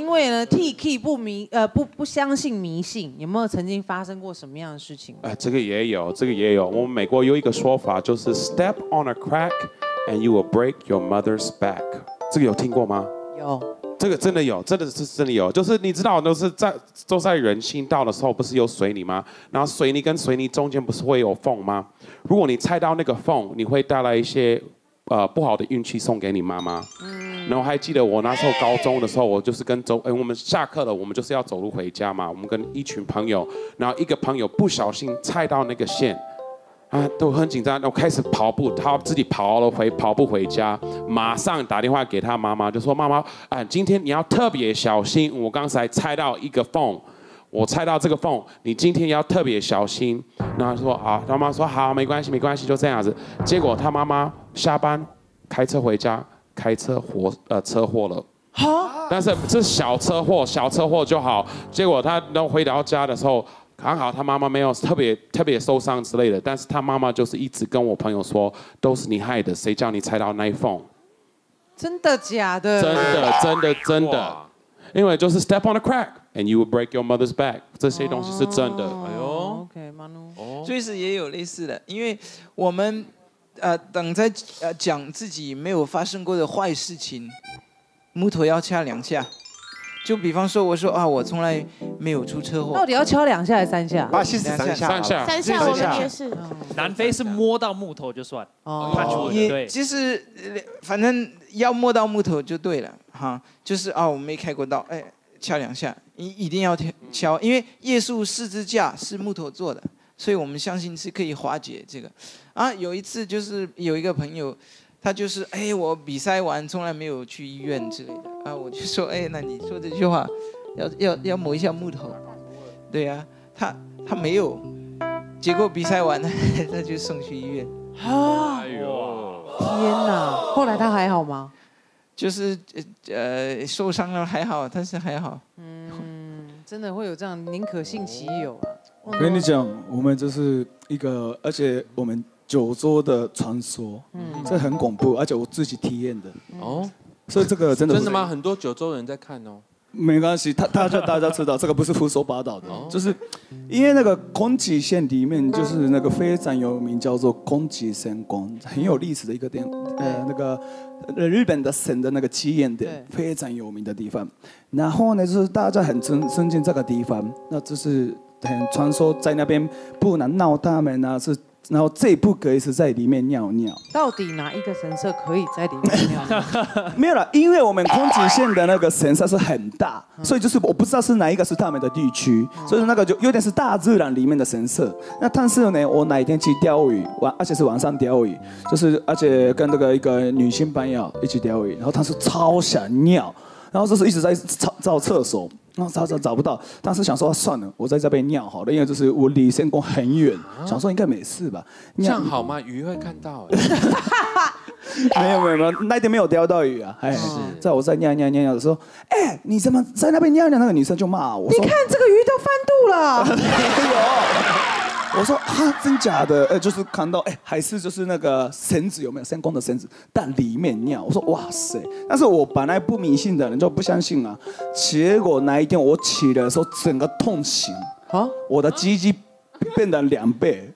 因为呢 ，T.K 不相信迷信，有没有曾经发生过什么样的事情？ 这个也有。我们美国有一个说法，就是 step on a crack and you will break your mother's back。这个有听过吗？ 有。 这个真的有，真的有。就是你知道，都在人行道的时候，不是有水泥吗？然后水泥跟水泥中间不是会有缝吗？如果你踩到那个缝，你会带来一些不好的运气送给你妈妈。然后还记得我那时候高中的时候，我就是我们下课了，我们就是要走路回家嘛。我们跟一群朋友，然后一个朋友不小心踩到那个线。都很紧张，然后开始跑步，他自己跑步回家，马上打电话给他妈妈，就说妈妈，今天你要特别小心，我刚才踩到一个缝，我踩到这个缝，你今天要特别小心。然后说好，他妈妈说好，没关系，就这样子。结果他妈妈下班开车回家，车祸了。但是这小车祸就好。结果他回到家的时候。还好他妈妈没有特别受伤之类的，但是他妈妈就是一直跟我朋友说，都是你害的，谁叫你踩到那一缝？ 真的假的？ 真的，因为就是 step on a crack and you will break your mother's back， 这些东西是真的。 哎呦 ，OK， 马努， 瑞士也有类似的，因为我们等在讲自己没有发生过的坏事情，木头要敲2下。就比方说，我说我从来没有出车祸。 到底要敲2下还是3下？ 巴西是3下 ，3下我们也是。 南非是摸到木头就算。对， 其实反正要摸到木头就对了哈。就是我没开过刀，敲2下，一定要敲，因为耶稣十字架是木头做的，所以我们相信是可以化解这个。有一次就是有一个朋友。他就是我比赛完从来没有去医院之类的我就说那你说这句话，要磨一下木头，对呀，他没有，结果比赛完他就送去医院。 哎呦，天哪！后来他还好吗？ 就是受伤了还好，但是还好。 真的会有这样，宁可信其有啊。 我跟你讲，我们就是一个，而且我们。九州的传说，这很恐怖，而且我自己体验的。所以这个真的吗？很多九州人在看哦。 没关系，大家知道，这个不是胡说八道的，就是因为那个宫崎县里面就是那个非常有名，叫做宫崎神宫，很有历史的一个店，那个日本的神的那个起源点，非常有名的地方。然后呢，就是大家很尊敬这个地方，那就是很传说在那边不能闹他们啊是。然后最不可以是在里面尿尿。 到底哪一个神社可以在里面尿尿？ 没有啦，因为我们宫崎县的那个神社是很大，所以就是我不知道是哪一个是他们的地区，所以那个就有点是大自然里面的神社。那但是呢，我哪一天去钓鱼，而且是晚上钓鱼，就是而且跟那个一个女性朋友一起钓鱼，然后她是超想尿，然后就是一直在找厕所。然后找不到，但是想说算了，我在这边尿好了，因为就是我离仙宫很远，想说应该没事吧。 这样好吗？鱼会看到没有，那天没有钓到鱼啊。在我在尿的时候，你怎么在那边尿？那个女生就骂我， 你看这个鱼都翻肚了。 没有。我说真假的？就是看到还是就是那个绳子有没有仙宫的绳子，但里面尿。我说哇塞！但是我本来不迷信的人就不相信啊。结果那一天我起来的时候，整个痛醒我的鸡鸡变成2倍。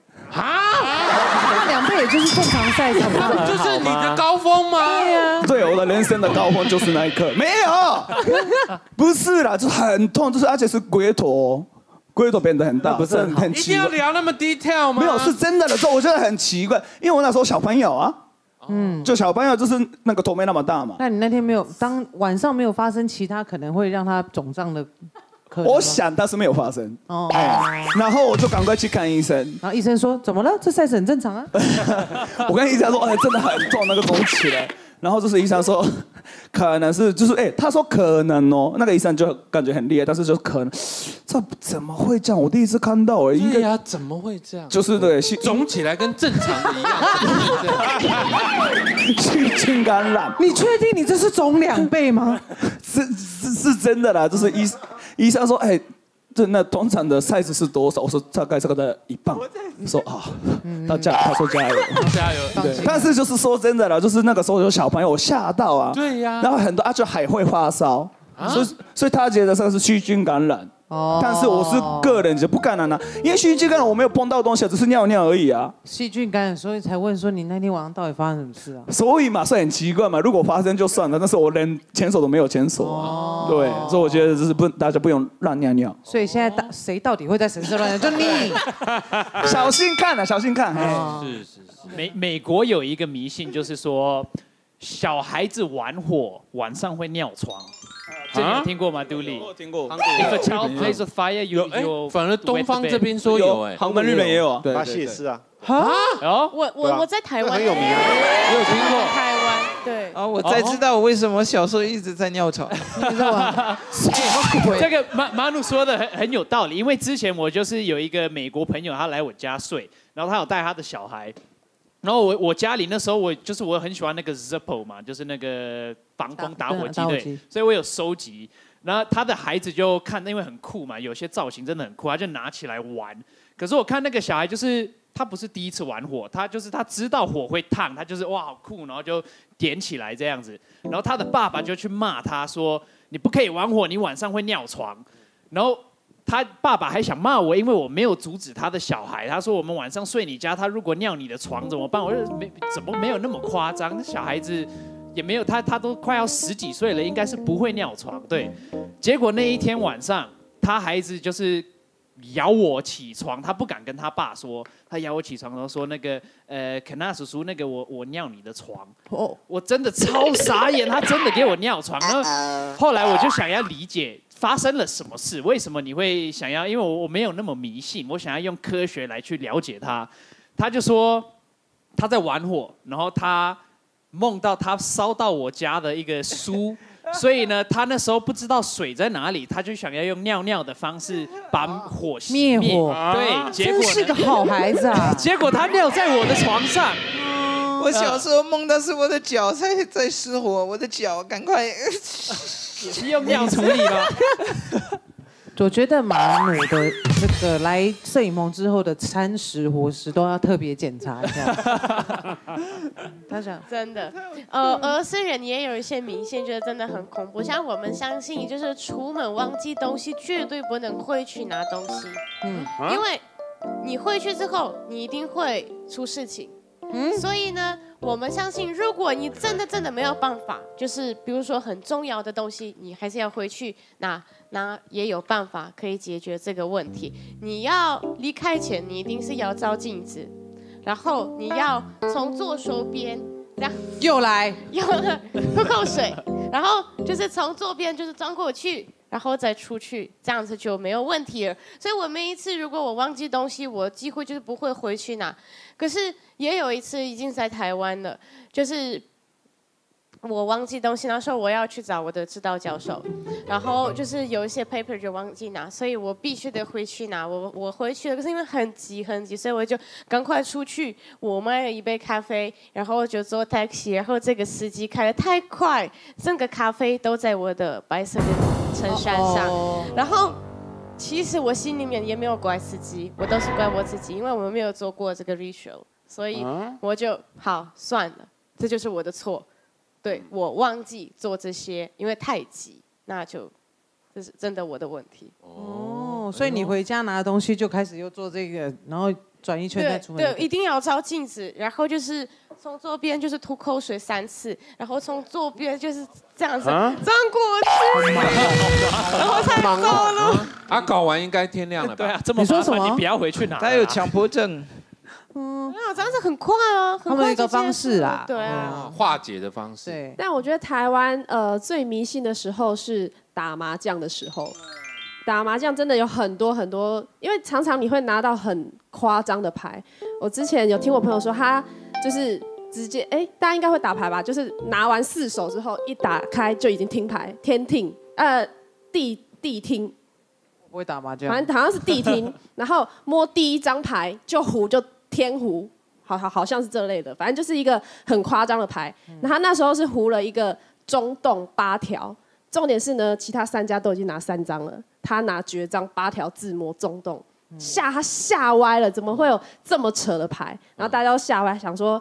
2倍也就是正常赛差不多。 就是你的高峰吗？ 对呀。 对，我的人生的高峰就是那一刻。没有，不是啦，就是很痛，就是而且是龟头。龟头变得很大，不是很奇怪。 一定要聊那么 detail 吗？ 没有，是真的的时候，我觉得很奇怪，因为我那时候小朋友啊，就小朋友就是那个头没那么大嘛。 那你那天没有，当晚上没有发生其他可能会让他肿胀的可能吗？ 我想，但是没有发生。然后我就赶快去看医生， 然后医生说怎么了？这 size 很正常啊。 我跟医生说，真的很痛，那个肿起来。然后就是医生说，可能是就是他说可能那个医生就感觉很厉害，但是就可能，这怎么会这样？我第一次看到应该呀，怎么会这样？ 就是对， 肿起来跟正常的一样， 细菌感染。 你确定你这是肿2倍吗？ 是真的啦，就是医生说，那通常的 size 是多少？我说大概这个的1磅。说他说加油， 加油。 对，但是就是说真的啦，就是那个时候有小朋友，我吓到啊。 对呀。 然后很多就还会发烧。 所以他觉得这是细菌感染。但是我是个人就不感染啊，因为细菌感染我没有碰到东西，只是尿尿而已啊。 细菌感染，所以才问说你那天晚上到底发生什么事啊？ 所以嘛，是很奇怪嘛。如果发生就算了，但是我连牵手都没有牵手啊。对，所以我觉得就是大家不用乱尿尿。 所以现在谁到底会在神社乱尿？就你， 小心看啊，小心看。 是。美国有一个迷信，就是说小孩子玩火晚上会尿床。这你有听过吗？杜丽， 我听过。 If a child plays with fire, you 反而东方这边说有韩国、日本也有啊。 巴西也是啊。 我在台湾很有名啊， 我有听过。 台湾对。 我才知道我为什么小时候一直在尿床。 这个马努说的很有道理，因为之前我就是有一个美国朋友，他来我家睡，然后他有带他的小孩。然后我家里那时候我很喜欢那个 Zippo 嘛，就是那个防风打火机，对，所以我有收集。然后他的孩子就看，因为很酷嘛，有些造型真的很酷，他就拿起来玩。可是我看那个小孩就是他不是第一次玩火，他知道火会烫，他就是哇好酷，然后就点起来这样子。然后他的爸爸就去骂他说：“你不可以玩火，你晚上会尿床。”然后他爸爸还想骂我，因为我没有阻止他的小孩。他说我们晚上睡你家，他如果尿你的床怎么办？我说怎么没有那么夸张？小孩子也没有他都快要10几岁了，应该是不会尿床。对，结果那一天晚上，他孩子就是咬我起床，他不敢跟他爸说，他咬我起床，然后说那个肯纳叔叔，那个我尿你的床。我真的超傻眼，他真的给我尿床。然后后来我就想要理解。发生了什么事？为什么你会想要？因为我没有那么迷信，我想要用科学来去了解他。他就说他在玩火，然后他梦到他烧到我家的一个书，所以呢，他那时候不知道水在哪里，他就想要用尿尿的方式把火熄灭火。 对，结果真是个好孩子啊！ 结果他尿在我的床上。 我小时候梦到是我的脚在失火，我的脚赶快。 也是用尿处理吗？ 我觉得马努的这个来摄影棚之后的餐食伙食都要特别检查一下。他想真的，而是人也有一些迷信，觉得真的很恐怖。像我们相信，就是出门忘记东西，绝对不能回去拿东西。因为你回去之后，你一定会出事情。所以呢，我们相信，如果你真的没有办法，就是比如说很重要的东西，你还是要回去拿也有办法可以解决这个问题。你要离开前，你一定是要照镜子，然后你要从左手边， 又来喝口水，然后就是从左边就是转过去。然后再出去，这样子就没有问题了。所以我每一次如果我忘记东西，我几乎就是不会回去拿。可是也有一次已经在台湾了，就是我忘记东西，那时候我要去找我的指导教授，然后就是有一些 paper 就忘记拿，所以我必须得回去拿。我回去了，可是因为很急，所以我就赶快出去。我买了一杯咖啡，然后就坐 taxi， 然后这个司机开得太快，整个咖啡都在我的白色的衬衫上。然后其实我心里面也没有怪司机，我都是怪我自己，因为我们没有做过这个 ritual， 所以我就好算了，这就是我的错。对，我忘记做这些，因为太急，那就这是真的我的问题。 所以你回家拿东西就开始又做这个，然后转一圈再出门。 对，一定要照镜子，然后就是从左边就是吐口水3次，然后从左边就是这样子转过去，然后才走了。 搞完应该天亮了吧？ 对啊，这么麻烦你不要回去拿。 他有强迫症。 这样子很快啊， 他们有一个方式啦， 对啊， 化解的方式。 对， 但我觉得台湾最迷信的时候是打麻将的时候，打麻将真的有很多，因为常常你会拿到很夸张的牌。我之前有听我朋友说，他就是直接大家应该会打牌吧，就是拿完4手之后一打开就已经听牌，天听地听。 不会打麻将， 反正好像是地听，然后摸第一张牌就胡就天胡，好像是这类的，反正就是一个很夸张的牌。那他那时候是胡了一个中洞8条，重点是呢，其他3家都已经拿3张了，他拿绝张8条自摸中洞，他吓歪了，怎么会有这么扯的牌？然后大家都吓歪，想说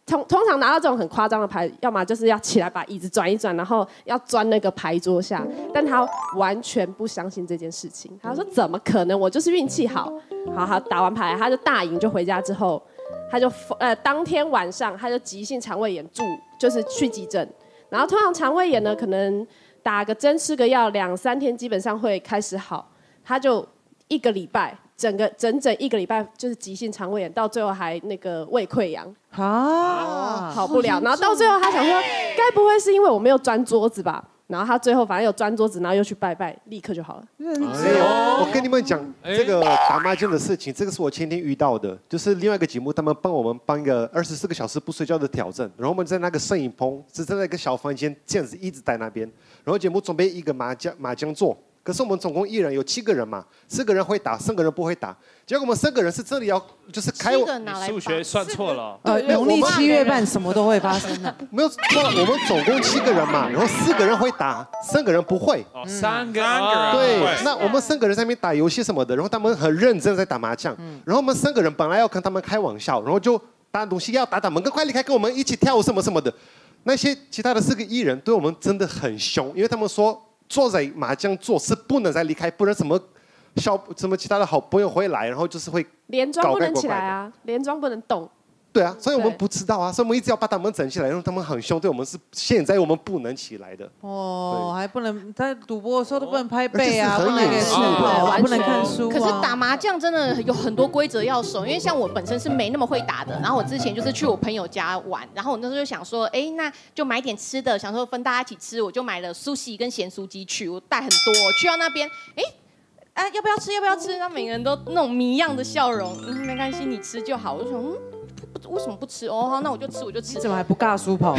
通常拿到这种很夸张的牌，要么就是要起来把椅子转一转，然后要钻那个牌桌下。但他完全不相信这件事情，他说怎么可能？我就是运气好。好，打完牌他就大赢，就回家之后，他就当天晚上他就急性肠胃炎就是去急诊。然后通常肠胃炎呢，可能打个针吃个药2、3天基本上会开始好，他就1个礼拜。整1个礼拜就是急性肠胃炎，到最后还那个胃溃疡好不了。然后到最后他想说，该不会是因为我没有钻桌子吧？然后他最后反正有钻桌子，然后又去拜拜，立刻就好了。 我跟你们讲这个打麻将的事情，这个是我前天遇到的，就是另外一个节目，他们帮我们办一个24个小时不睡觉的挑战，然后我们在那个摄影棚是在那个小房间这样子一直在那边，然后节目准备一个麻将桌。可是我们总共1人有7个人嘛，4个人会打，3个人不会打。结果我们3个人是这里要就是开我， 你数学算错了。 农历7月半什么都会发生的。 没有错，我们总共7个人嘛，然后4个人会打，3个人不会。 3个人。 对，那我们3个人在那边打游戏什么的，然后他们很认真在打麻将。然后我们3个人本来要跟他们开玩笑，然后就打东西要打，们快离开，跟我们一起跳舞什么什么的。那些其他的4个艺人对我们真的很凶，因为他们说。坐在麻将桌是不能再离开，不然什么其他的好朋友会来，然后就是会连庄不能起来啊，连庄不能动。 对啊，所以我们不知道啊，所以我们一直要把他们整起来，因为他们很凶，对我们是现在我们不能起来的。 还不能在赌博的时候都不能拍背啊，不能给书，不能看书。 可是打麻将真的有很多规则要守，因为像我本身是没那么会打的，然后我之前就是去我朋友家玩，然后我那时候就想说，那就买点吃的，想说分大家一起吃，我就买了苏西跟咸酥鸡去，我带很多，去到那边，要不要吃？要不要吃？然后每个人都那种谜样的笑容，没关系，你吃就好。我就想，为什么不吃？好，那我就吃，我就吃。 你怎么还不尬输跑呢？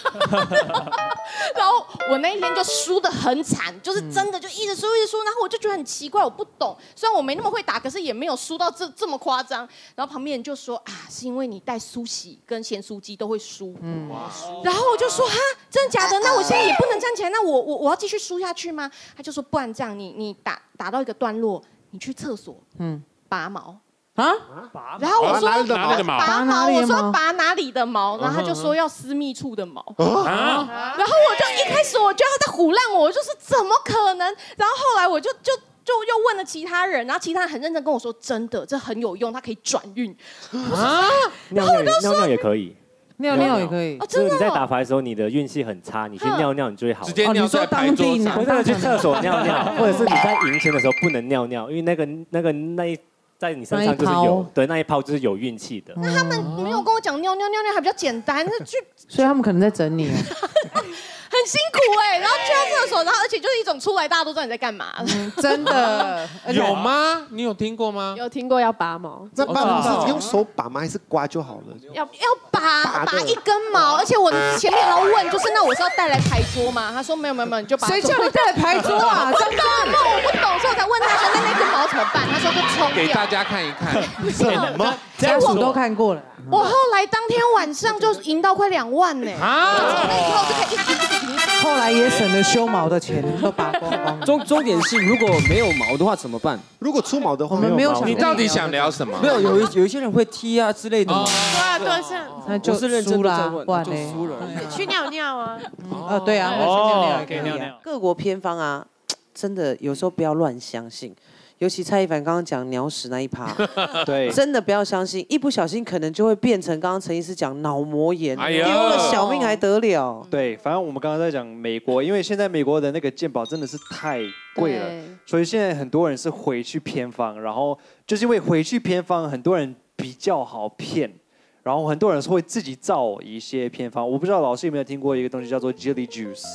然后我那一天就输得很惨，就是真的就一直输，然后我就觉得很奇怪，我不懂。虽然我没那么会打，可是也没有输到这么夸张。然后旁边人就说是因为你带苏喜跟咸酥鸡都会输。然后我就说真的假的？那我现在也不能站起来，那我要继续输下去吗？他就说不然这样，你打到一个段落，你去厕所拔毛。然后我说拔毛，我说拔哪里的毛，然后他就说要私密处的毛，然后我就一开始我觉得他在唬烂我，我就说怎么可能？然后后来我就又问了其他人，然后其他人很认真跟我说真的，这很有用，它可以转运。 然后我就说尿也可以。 尿也可以， 就是你在打牌的时候，你的运气很差，你去尿尿，你就会好。 直接尿在牌桌上， 不是去厕所尿尿，或者是你在赢钱的时候不能尿尿，因为那一在你身上就是有那一泡就是有运气的。 那他们没有跟我讲尿还比较简单， 所以他们可能在整你。 很辛苦然后去到厕所，然后而且就是一种出来大家都知道你在干嘛。 真的有吗？你有听过吗？ 有听过要拔毛。 那拔毛是用手拔吗？还是刮就好了？ 要拔一根毛，而且我前面还要问，就是那我是要带来牌桌吗？他说没有，你就拔。 谁叫你带来牌桌啊？ 真的，那我不懂，所以我才问他说那根毛怎么办？他说就冲掉。 给大家看一看。 什么？ 家属都看过了。 我后来当天晚上就赢到快2万呢。从那以后就可以一直。 后来也省了修毛的钱，都拔光光。 重点是，如果没有毛的话怎么办？ 如果出毛的话， 我们没有想。 你到底想聊什么？ 没有，有一些人会踢啊之类的。 对，是。 那就是输啦，不然嘞， 去尿尿啊。 对啊， 可以尿尿。 各国偏方啊，真的有时候不要乱相信。尤其蔡一凡刚刚讲鸟屎那一趴， 对， 真的不要相信，一不小心可能就会变成刚刚陈医师讲脑膜炎，丢了小命还得了。 对，反正我们刚刚在讲美国，因为现在美国的那个健保真的是太贵了，所以现在很多人是回去偏方，然后就是因为回去偏方，很多人比较好骗，然后很多人会自己造一些偏方。我不知道老师有没有听过一个东西叫做 Jelly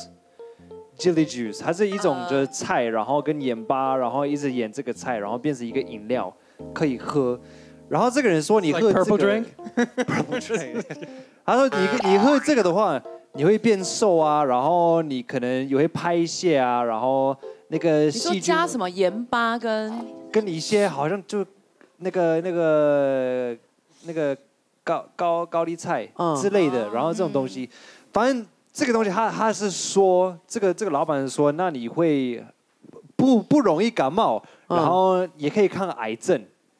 Juice。Jelly Juice， 它是一种就是菜，然后跟盐巴，然后一直演这个菜，然后变成一个饮料可以喝。然后这个人说你喝这个 Purple drink， 他说你喝这个的话，你会变瘦啊，然后你可能也会拍泄啊，然后那个细菌。 你说加什么盐巴跟一些好像就那个高丽菜之类的，然后这种东西，反正。这个东西他是说，这个老板说，那你会不容易感冒，然后也可以抗癌症，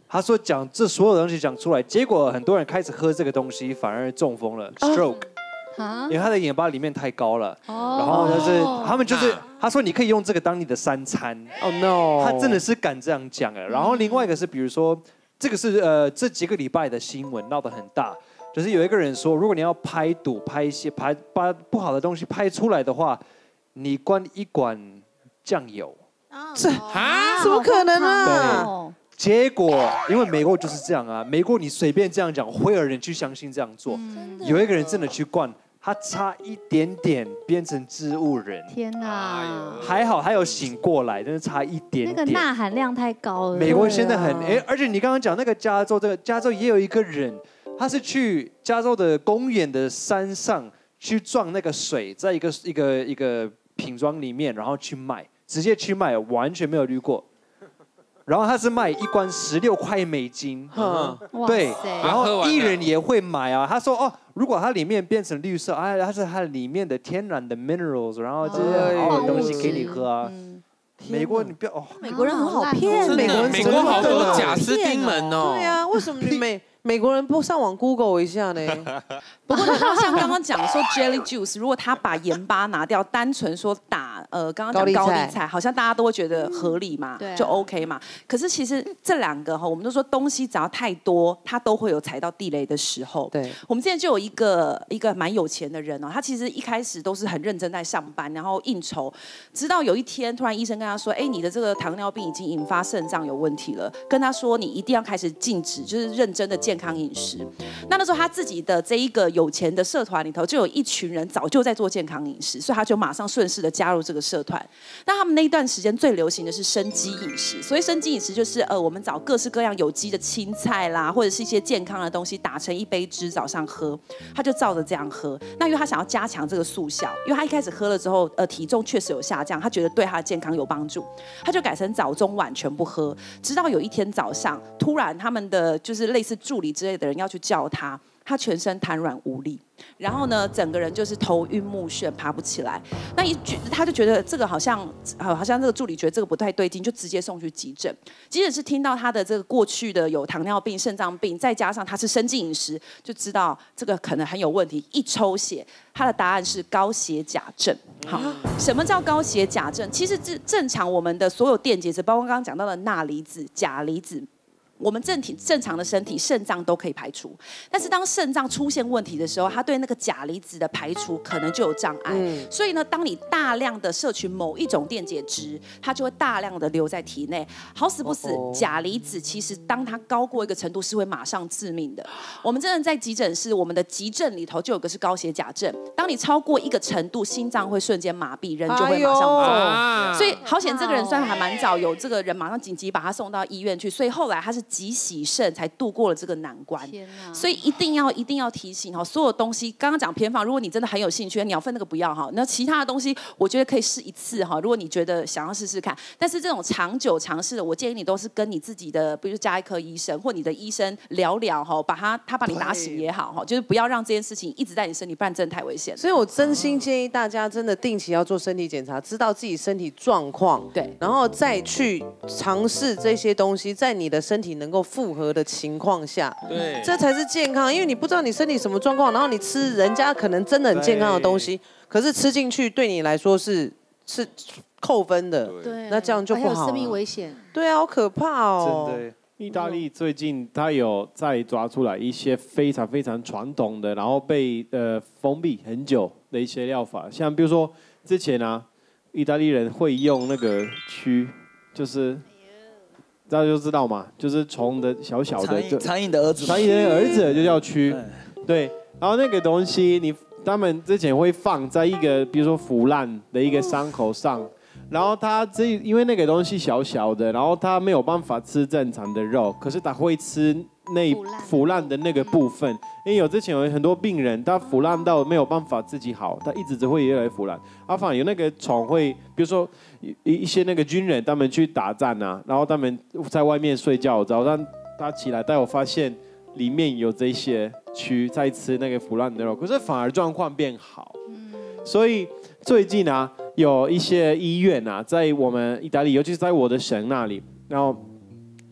他说讲这所有的东西讲出来，结果很多人开始喝这个东西，反而中风了 ，stroke。因为他的盐巴里面太高了，然后就是他们就是他说你可以用这个当你的3餐。 Oh no！ 他真的是敢这样讲哎。然后另外一个是，比如说这个是这几个礼拜的新闻闹得很大，就是有一个人说，如果你要拍赌拍一些把不好的东西拍出来的话，你灌1管酱油。 这怎么可能啊？ 结果，因为美国就是这样啊，美国你随便这样讲，会有人去相信这样做。有一个人真的去灌，他差一点点变成植物人。 天哪！ 还好他有醒过来，但是差一点点。 那个钠含量太高了。 美国现在很而且你刚刚讲那个加州，这个加州也有一个人，他是去加州的公园的山上去装那个水，在一个瓶装里面，然后去卖，直接去卖，完全没有滤过。然后他是卖1罐16块美金，对，然后艺人也会买啊。他说哦，如果它里面变成绿色，它是它里面的天然的 minerals， 然后这些好的东西给你喝啊。美国你不要哦， 美国人很好骗， 美国好多贾斯汀门哦。 对啊，为什么你美国人不上网 Google 一下呢？ 不过像刚刚讲说 jelly juice， 如果他把盐巴拿掉，单纯说打刚刚讲高丽菜，好像大家都会觉得合理嘛，就 OK 嘛。可是其实这2个我们都说东西只要太多，它都会有踩到地雷的时候。对，我们之前就有一个蛮有钱的人哦，他其实一开始都是很认真在上班，然后应酬，直到有一天突然医生跟他说，你的这个糖尿病已经引发肾脏有问题了，跟他说你一定要开始禁止，就是认真的健康饮食。那时候他自己的这一个有钱的社团里头，就有一群人早就在做健康饮食，所以他就马上顺势的加入这个社团。那他们那一段时间最流行的是生机饮食，所以生机饮食就是我们找各式各样有机的青菜啦，或者是一些健康的东西打成一杯汁早上喝，他就照着这样喝。那因为他想要加强这个速效，因为他一开始喝了之后体重确实有下降，他觉得对他的健康有帮助，他就改成早中晚全部喝。直到有一天早上，突然他们的就是类似助理之类的人要去叫他，他全身瘫软无力，然后呢，整个人就是头晕目眩，爬不起来。那他就觉得这个好像这个助理觉得这个不太对劲，就直接送去急诊。急诊是听到他的这个过去的有糖尿病、肾脏病，再加上他是生计饮食，就知道这个可能很有问题。一抽血，他的答案是高血钾症。好，什么叫高血钾症？其实正常我们的所有电解质，包括刚刚讲到的钠离子、钾离子。我们正常的身体肾脏都可以排除，但是当肾脏出现问题的时候，它对那个钾离子的排除可能就有障碍。所以呢，当你大量的摄取某一种电解质，它就会大量的留在体内。好死不死，钾离子其实当它高过一个程度是会马上致命的。我们真的在急诊室，我们的急症里头就有个是高血钾症，当你超过一个程度，心脏会瞬间麻痹，人就会马上走。所以好险，这个人虽然还蛮早有这个人马上紧急把他送到医院去，所以后来他是急洗肾才度过了这个难关。所以一定要提醒所有东西，刚刚讲偏方，如果你真的很有兴趣，鸟粪那个不要那其他的东西我觉得可以试一次如果你觉得想要试试看，但是这种长久尝试的，我建议你都是跟你自己的，比如家医科医生或你的医生聊聊他把你打醒也好就是不要让这件事情一直在你身体，不然真的太危险。 所以我真心建议大家真的定期要做身体检查，知道自己身体状况， 对， 然后再去尝试这些东西，在你的身体能够复合的情况下， 对， 这才是健康。因为你不知道你身体什么状况，然后你吃人家可能真的很健康的东西，可是吃进去对你来说是扣分的， 对， 那这样就不好， 还有生命危险。 对啊，好可怕哦。 真的，意大利最近他有再抓出来一些非常非常传统的，然后被封闭很久的一些疗法，像比如说之前意大利人会用那个蛆，就是大家就知道嘛，就是虫的小小的， 苍蝇的儿子， 苍蝇的儿子就叫蛆，对。然后那个东西他们之前会放在一个比如说腐烂的一个伤口上，然后因为那个东西小小的，然后他没有办法吃正常的肉，可是他会吃那腐烂的那个部分。因为之前有很多病人，他腐烂到没有办法自己好，他一直只会越来越腐烂。反而有那个虫会，比如说一些那个军人，他们去打仗然后他们在外面睡觉，早上他起来带我发现里面有这些蛆在吃那个腐烂的肉，可是反而状况变好。所以最近有一些医院在我们意大利，尤其是在我的省那里，然后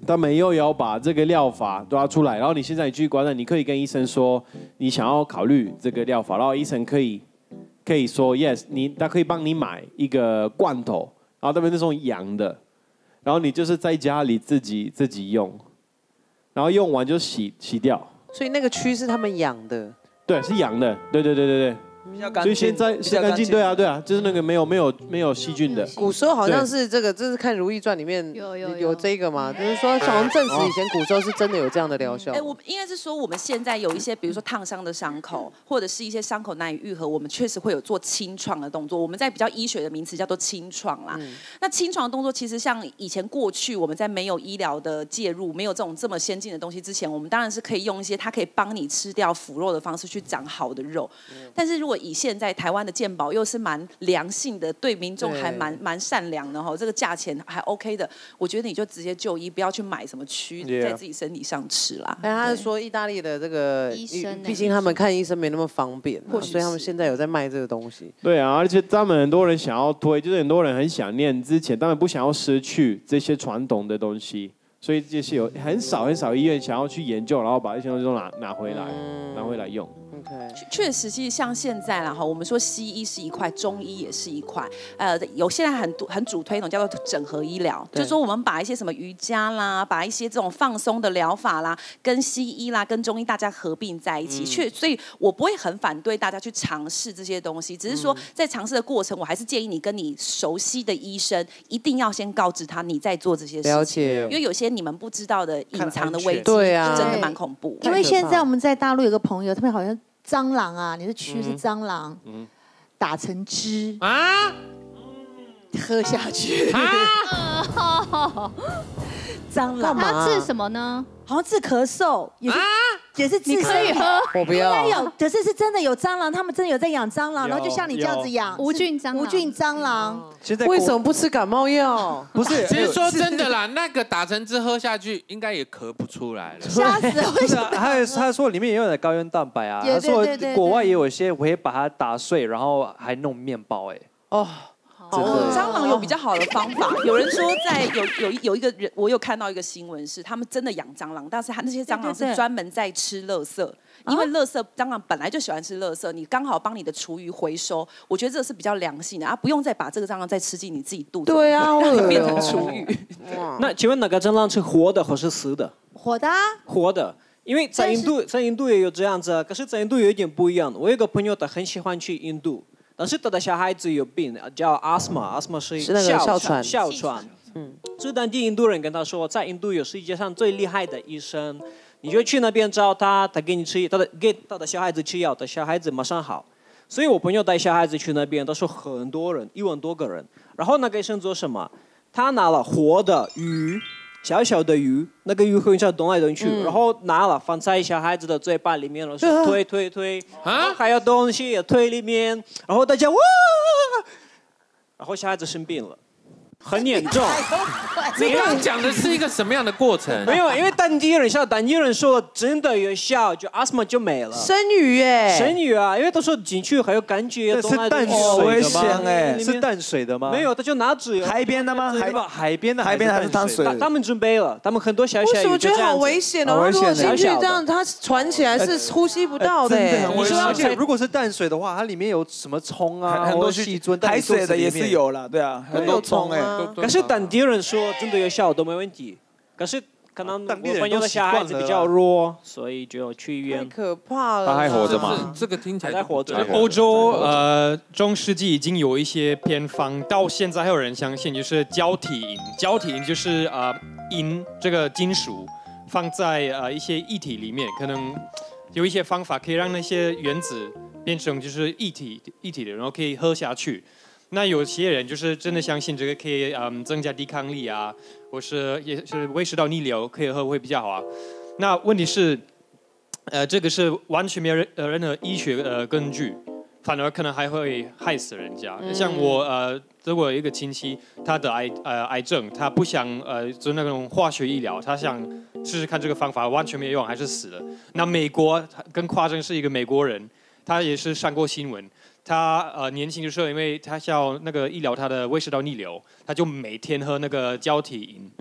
他们又要把这个疗法抓出来，然后你现在去观察，你可以跟医生说你想要考虑这个疗法，然后医生可以说 yes， 他可以帮你买一个罐头，然后他们那种养的，然后你就是在家里自己用，然后用完就洗掉。 所以那个蛆是他们养的。 对，是养的，对。所以现在是干净，对啊，就是那个没有细菌的。 古时候好像是这个，这是看《如懿传》里面有这个嘛，就是说好像证实以前古时候是真的有这样的疗效。 我应该是说我们现在有一些，比如说烫伤的伤口，或者是一些伤口难以愈合，我们确实会有做清创的动作。我们在比较医学的名词叫做清创啦。那清创的动作其实像以前过去我们在没有医疗的介入，没有这么先进的东西之前，我们当然是可以用一些它可以帮你吃掉腐肉的方式去长好的肉。但是如果以现在台湾的健保又是蛮良性的，对民众还蛮善良的哈，这个价钱还 OK 的，我觉得你就直接就医，不要去买什么蛆在自己身体上吃啦。 但他是说意大利的这个医生， 毕竟他们看医生没那么方便，所以他们现在有在卖这个东西。 对啊，而且他们很多人想要推，就是很多人很想念之前，他们不想要失去这些传统的东西，所以这些有很少医院想要去研究，然后把这些东西都拿回来用。 确实，其实像现在啦哈，我们说西医是一块，中医也是一块。有现在很主推一种叫做整合医疗，就是说我们把一些什么瑜伽啦，把一些这种放松的疗法啦，跟西医啦、跟中医大家合并在一起。所以我不会很反对大家去尝试这些东西，只是说在尝试的过程，我还是建议你跟你熟悉的医生一定要先告知他你在做这些事情， 了解， 因为有些你们不知道的隐藏的危机， 对啊， 真的蛮恐怖。 因为现在我们在大陆有个朋友，他们好像蟑螂啊，你的蛆是蟑螂，打成汁啊，喝下去啊，蟑螂它治什么呢？ 好像治咳嗽，也是治可以喝， 我不要。 应该有，可是真的有蟑螂，他们真的有在养蟑螂，然后就像你这样子养无菌蟑螂。 为什么不吃感冒药？ 不是，其实说真的啦，那个打成汁喝下去，应该也咳不出来了。 吓死我！ 他说里面也有点胶原蛋白啊，他说国外也有一些会把它打碎，然后还弄面包， 蟑螂有比较好的方法。有人说有一个人，我有看到一个新闻是，他们真的养蟑螂，但是那些蟑螂是专门在吃垃圾，因为蟑螂本来就喜欢吃垃圾，你刚好帮你的厨余回收，我觉得这是比较良性的啊，不用再把这个蟑螂再吃进你自己肚子， 对啊， 让你变成厨余。 那请问哪个蟑螂是活的或是死的？ 活的， 活的。因为在印度也有这样子，可是在印度有一点不一样。我有个朋友，他很喜欢去印度。但是他的小孩子有病，叫 asthma 是哮喘。所以当地印度人跟他说，在印度有世界上最厉害的医生，你就去那边找他，他给你吃，给他的小孩子吃药，他小孩子马上好。所以我朋友带小孩子去那边，他说很多人，1万多个人。然后那个医生做什么？他拿了活的鱼。小小的鱼，那个鱼会这样动来动去，然后拿了放在小孩子的嘴巴里面了，推，还有东西也推里面，然后大家哇，然后小孩子生病了。很严重。 你刚刚讲的是一个什么样的过程？ 没有，因为当地人说真的有效，就 asthma 就没了。 生鱼耶， 生鱼啊，因为他说进去还有感觉。 是淡水的吗？是淡水的吗？ 没有，他就拿纸。 海边的吗？ 海边的还是淡水？ 他们准备了，他们很多小鱼。 为什么觉得好危险哦？如果进去这样，它传起来是呼吸不到的。 而且如果是淡水的话，它里面有什么虫啊，很多细菌。 海水的也是有了，对啊，很多虫哎。 可是当地人说真的有效都没问题，可是可能我朋友的小孩子比较弱，所以就去医院。 太可怕了！ 他还活着吗？这个听起来还活着。 欧洲中世纪已经有一些偏方，到现在还有人相信，就是胶体银。胶体银就是银这个金属放在一些液体里面，可能有一些方法可以让那些原子变成就是液体的，然后可以喝下去。那有些人就是真的相信这个可以增加抵抗力啊，或是也是胃食道逆流可以喝会比较好啊。那问题是，这个是完全没有任何医学根据，反而可能还会害死人家。像我有一个亲戚，他得癌症，他不想做那种化学医疗，他想试试看这个方法，完全没有用，还是死了。那美国更夸张，是一个美国人，他也是上过新闻。他年轻的时候，因为他要那个医疗他的胃食道逆流，他就每天喝那个胶体银，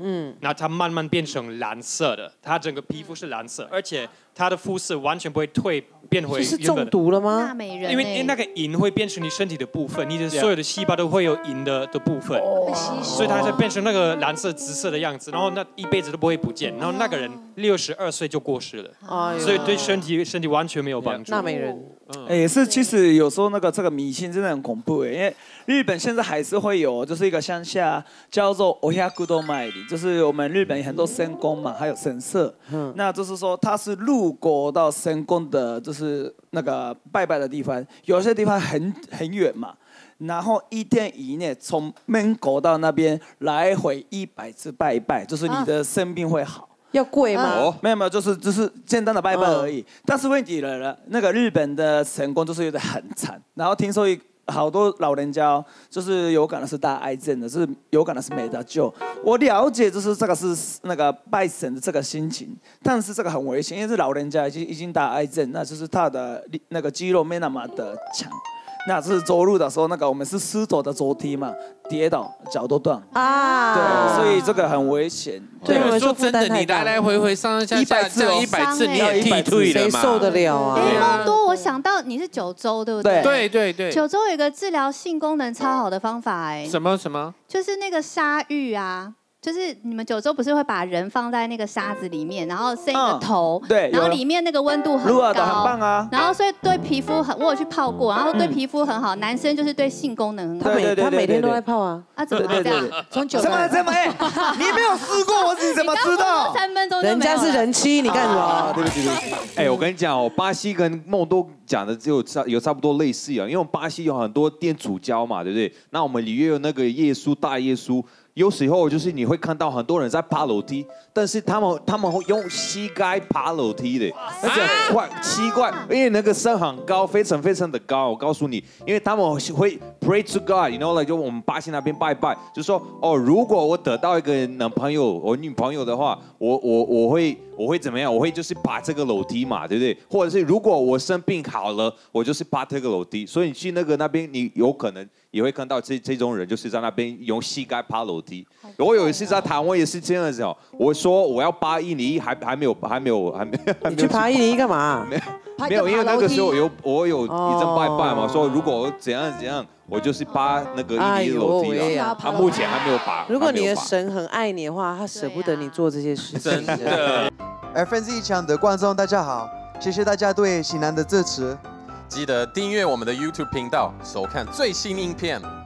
那它慢慢变成蓝色的，它整个皮肤是蓝色，而且它的肤色完全不会变回是原本的。 中毒了吗？ 大美人因为那个银会变成你身体的部分，你的所有的细胞都会有银的部分，所以它才变成那个蓝色、紫色的样子，然后那一辈子都不会不见。然后那个人62岁就过世了，所以对身体完全没有帮助。 纳美人， 也是，其实有时候这个迷信真的很恐怖哎，因为日本现在还是会有，就是一个乡下叫做 Oyakudo Mairi， 就是我们日本很多神宫嘛，还有神社，那就是说它是路过到神宫的，就是那个拜拜的地方，有些地方很远嘛。然后1天以内从门口到那边来回100次拜一拜，就是你的生病会好。 要贵吗？ 没有，就是简单的拜拜而已。但是问题来了，那个日本的神宫就是有点很惨，然后听说好多老人家就是有可能是大癌症的，是有可能是没得救。我了解，就是这个是那个拜神的这个心情，但是这个很危险，因为是老人家已经大癌症，那就是他的那个肌肉没那么的强。那是走路的时候，我们是湿走的楼梯嘛，跌倒脚都断啊，对，所以这个很危险。 对，说真的，你来来回回上下下这样100次，你也剃退了嘛？ 谁受得了啊？ 梦多，我想到你是九州，对不对？ 对。 九州有一个治疗性功能超好的方法， 什么？ 就是那个沙浴啊。就是你们九州不是会把人放在那个沙子里面，然后伸一个头， 对， 然后里面那个温度很高， 很棒啊。 然后所以对皮肤我有去泡过，然后对皮肤很好。男生就是对性功能很好。 他每天都在泡啊。 啊，怎么会这样？从9 怎么？你没有试过，你怎么知道 ？3分钟人家是人妻，你干什么？ 对不起。哎，我跟你讲哦，巴西跟梦都讲的有差不多类似啊，因为我们巴西有很多天主教嘛，对不对？那我们里面有那个耶稣大耶稣。有时候就是你会看到很多人在爬楼梯，但是他们会用膝盖爬楼梯的，而且奇怪，因为那个山很高，非常非常的高。我告诉你，因为他们会 pray to God， you know， 就我们巴西那边拜拜，就说哦，如果我得到一个男朋友、我女朋友的话，我会怎么样？我会就是爬这个楼梯嘛，对不对？或者是如果我生病好了，我就是爬这个楼梯。所以你去那边，你有可能也会看到这种人，就是在那边用膝盖爬楼梯。我有一次在台湾也是这样子哦，我说我要爬101，还没有。 你去爬101干嘛？ 没有，因为那个时候我有一阵拜嘛，说如果我怎样，我就是爬那个101的楼梯啊。他目前还没有爬。 如果你的神很爱你的话，他舍不得你做这些事情。 真的。 FNZ 强的观众大家好，谢谢大家对喜男的支持， 记得订阅我们的 YouTube 频道，收看最新影片。